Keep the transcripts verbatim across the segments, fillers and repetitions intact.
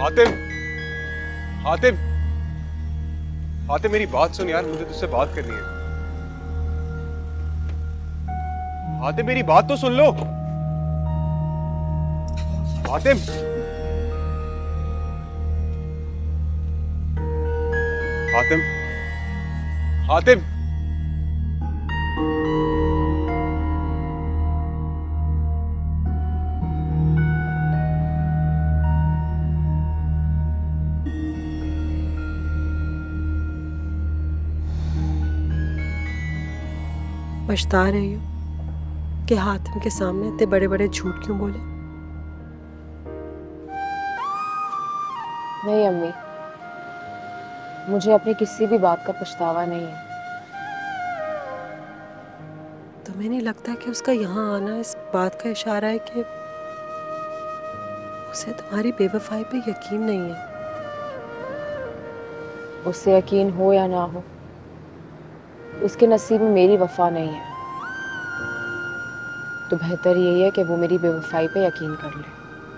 हातिम, हातिम, हातिम मेरी बात सुन यार, मुझे तुझसे बात करनी है। हातिम मेरी बात तो सुन लो। हातिम, हातिम, हातिम, पछता रही हूँ कि हातिम के सामने इतने बड़े बड़े झूठ क्यों बोले। नहीं अम्मी, मुझे अपनी किसी भी बात का पछतावा नहीं है। तुम्हें नहीं लगता कि उसका यहाँ आना इस बात का इशारा है कि उसे तुम्हारी बेवफाई पे यकीन नहीं है? उससे यकीन हो या ना हो, उसके नसीब में मेरी वफा नहीं है, तो बेहतर यही है कि वो मेरी बेवफाई पे यकीन कर ले।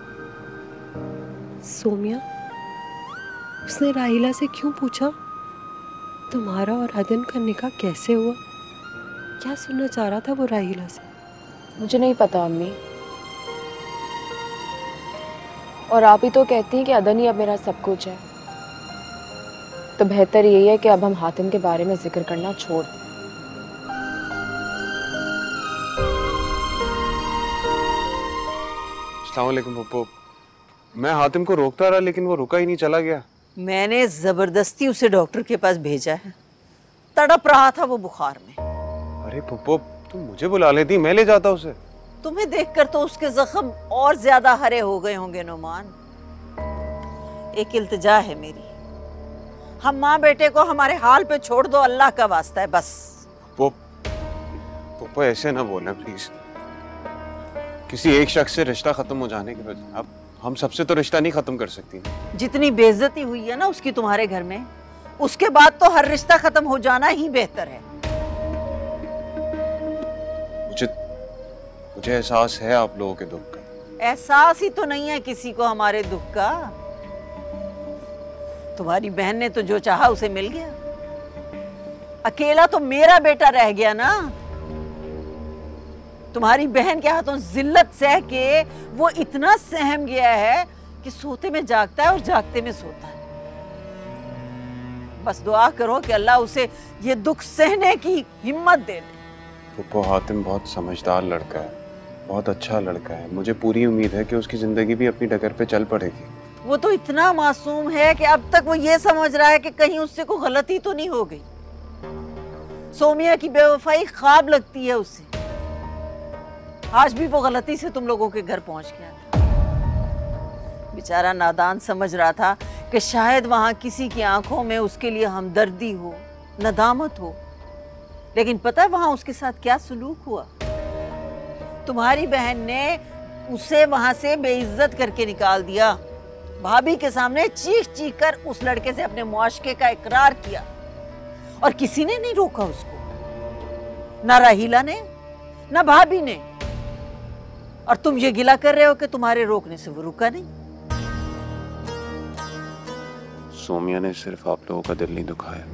सोमिया, उसने राहिला से क्यों पूछा तुम्हारा और अदन का निकाह कैसे हुआ? क्या सुनना चाह रहा था वो राहिला से? मुझे नहीं पता अम्मी, और आप ही तो कहती हैं कि अदन ही अब मेरा सब कुछ है, तो बेहतर यही है कि अब हम हातिम के बारे में जिक्र करना छोड़ दें। अस्सलाम वालेकुम पप्पू। मैं हातिम को रोकता रहा लेकिन वो रुका ही नहीं, चला गया। मैंने जबरदस्ती उसे डॉक्टर के पास भेजा है, तड़प रहा था वो बुखार में। अरे पप्पू, तुम मुझे बुला लेती, मैं ले जाता उसे। तुम्हें देखकर तो उसके जख्म और ज्यादा हरे हो गए होंगे नुमान। एक इल्तिजा है मेरी, हम माँ बेटे को हमारे हाल पे छोड़ दो, अल्लाह का वास्ता है बस। पप्पू, पप्पू ऐसे ना बोलना प्लीज। किसी एक शख्स से रिश्ता खत्म हो जाने के बाद अब हम सबसे तो रिश्ता नहीं खत्म कर सकती। जितनी बेइज्जती हुई है ना उसकी तुम्हारे घर में, उसके बाद तो हर रिश्ता खत्म हो जाना ही बेहतर है। मुझे मुझे एहसास है आप लोगों के दुख का। एहसास ही तो नहीं है किसी को हमारे दुख का। तुम्हारी बहन ने तो जो चाहा उसे मिल गया, अकेला तो मेरा बेटा रह गया ना। तुम्हारी बहन के हाथों जिल्लत सह के वो इतना सहम गया है कि सोते में जागता है और जागते में सोता है। बस दुआ करो कि अल्लाह उसे ये दुख सहने की हिम्मत दे दे। पप्पू, हातिम बहुत समझदार लड़का है, बहुत अच्छा लड़का है। मुझे पूरी उम्मीद है कि उसकी जिंदगी भी अपनी डगर पे चल पड़ेगी। वो तो इतना मासूम है कि अब तक वो ये समझ रहा है कि कहीं उससे कोई गलती तो नहीं हो गई। सोमिया की बेवफाई ख्वाब लगती है उसे। आज भी वो गलती से तुम लोगों के घर पहुंच गया था। बेचारा नादान समझ रहा था कि शायद वहां किसी की आंखों में उसके लिए हमदर्दी हो, नदामत हो, लेकिन पता है वहां उसके साथ क्या सलूक हुआ? तुम्हारी बहन ने उसे वहां से बेइज्जत करके निकाल दिया। भाभी के सामने चीख चीख कर उस लड़के से अपने मुआशके का इकरार किया और किसी ने नहीं रोका उसको, ना राहिला ने ना भाभी ने। और तुम ये गिला कर रहे हो कि तुम्हारे रोकने से वो रुका नहीं। सोमिया ने सिर्फ आप लोगों का दिल नहीं दुखाया,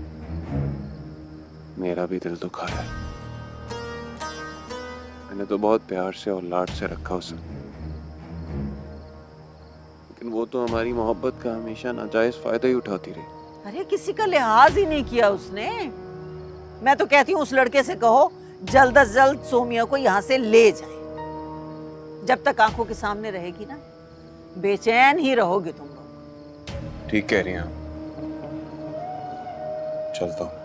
मेरा भी दिल दुखाया। मैंने तो बहुत प्यार से और लाड से रखा उसे, लेकिन वो तो हमारी मोहब्बत का हमेशा नाजायज फायदा ही उठाती रही। अरे किसी का लिहाज ही नहीं किया उसने। मैं तो कहती हूँ उस लड़के से कहो जल्द अज जल्द सोमिया को यहाँ से ले जाए। जब तक आंखों के सामने रहेगी ना, बेचैन ही रहोगे तुम लोग। ठीक कह रही हैं, चलता हूँ।